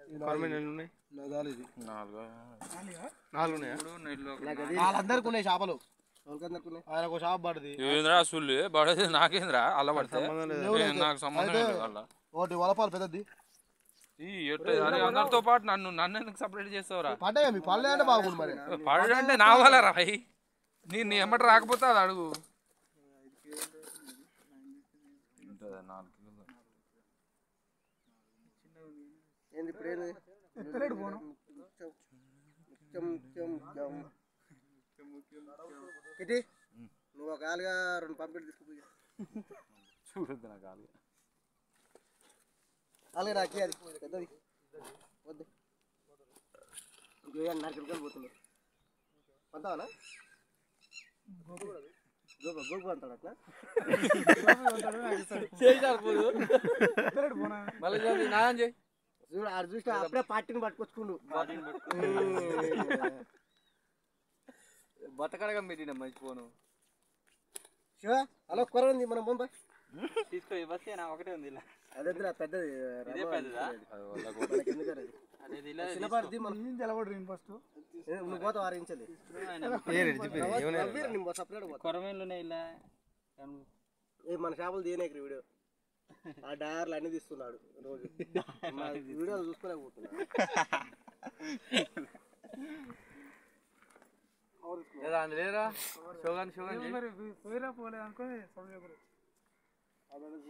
వాళ్ళందరికి ఉన్నాయి చేపలు. ఆయనకు షాప్ పడుతుంది. నాకేంద్రా అలా పడితే నాకు సంబంధం లేదు. ఒకటి వలపాలు పెద్దది అందరితో పాటు నన్ను ఎందుకు సపరేట్ చేస్తావురా? పడ్డా మీ పళ్ళే అంటే బాగుంది. మరి పడు అంటే నా వల్ల రా భయ్, నీ ఎమ్మటి రాకపోతే అది అడుగు. 4 కిటి నువ్వు ఒక ఆలుగా 2 పంపిణీ తీసుకుపోయి చూడద్దు. నాకు ఆలుగా అలాగే నాకి అది పెద్దది వద్దు. ఇంకేం నరకలు పోతుంది పంతావనా? గోపు అంటాడు అట్లా చూడు. ఆడు చూసిన అప్పుడే పార్టీని పట్టుకొచ్చుకుండు. బతకడగా పెట్టిన మంచి ఫోను. శివ హలో కొర ఉంది, మనం పోం బాయ్ తీసుకో. బస్ ఒకటే ఉంది ఇలా. అదే పెద్దది చిన్నపాటిది. నువ్వు పోతా వారించలే కొరమేలు ఇలా మన చేపలు తీయనేక వీడియో. ఆ డయర్లు అన్ని తీస్తున్నాడు రోజు. వీడియోలు చూసుకోలేకపోతున్నాడు. లేరా షోగాని పోలే అనుకోని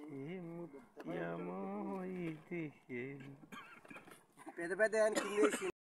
పెద్ద పెద్ద